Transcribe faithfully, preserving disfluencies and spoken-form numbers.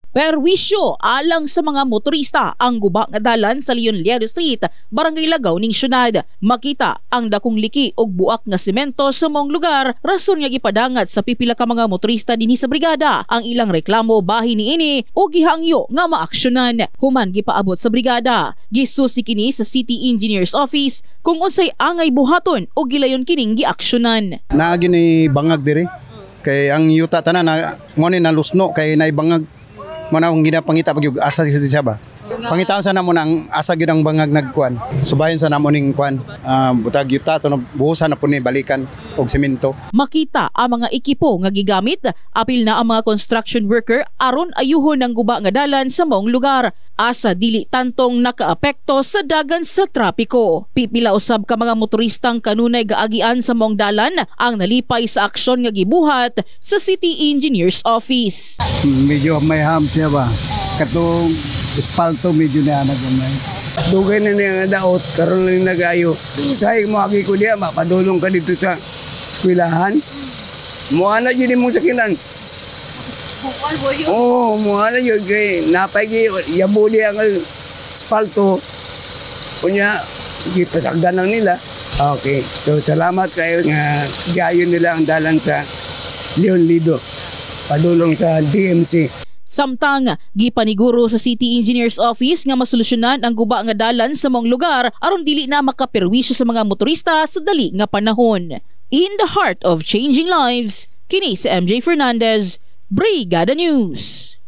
Perwisyo alang sa mga motorista ang guba nga dalan sa Leon Liero Street, Barangay Lagaw ning syudad. Makita ang dakong liki og buak nga semento sa mong lugar, rason nga gipadangat sa pipila ka mga motorista dinhi sa brigada ang ilang reklamo bahin niini o gihangyo nga maaksyonan. Human gipaabot sa brigada, gisusi kini sa City Engineer's Office kung unsay angay buhaton o gilayon kining giaksyonan. Naa gini bangag diri kay ang yuta tanan na mo ni nalusno kay naibangag. Mana ang ginapangita pag yung asa siya ba? Pangitaan sa namo ang asa gyud ang bangag nagkuan. Subayon sa namo ning kuan. Uh, butag yuta to buhusan na po ni balikan og semento. Makita ang mga ekipo nga gigamit, apil na ang mga construction worker aron ayuhon ang guba nga dalan sa maong lugar. Asa dili tantong nakaapekto sa dagan sa trapiko. Pipila usab ka mga motoristang kanunay gaagian sa maong dalan ang nalipay sa aksyon nga gibuhat sa City Engineer's Office. Medyo may ham siya ba? Katong espalto medyo na nagumay. Dugay na niya nga daot, karon lang nag-ayo. Say mo agi ko diya, mapadulong ka dito sa eskwelahan. Muana yun mo sa kinan. Oo, oh, muana yun. Napay yabo diya ang espalto. Kunya, ipasagdan lang nila. Okay, so salamat kayo nga gayo nila ang dalan sa Leon Lido. Padulong sa D M C. Samtang gipaniguro sa City Engineer's Office nga masolusyonan ang guba nga dalan sa mong lugar aron dili na makaperwisyo sa mga motorista sa dali nga panahon. In the heart of changing lives, kini si M J Fernandez, Brigada News.